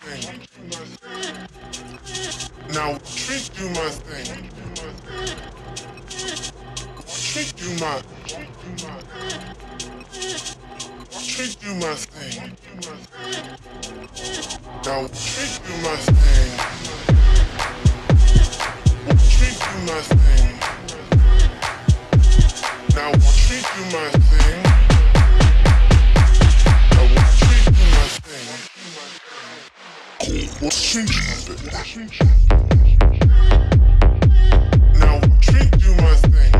thing. Now treat do my thing. Treat do my. Treat do my thing. Now treat do my thing. Treat do my thing. Now treat do my thing. Now treat do my thing. What's changing? Now treat do my thing.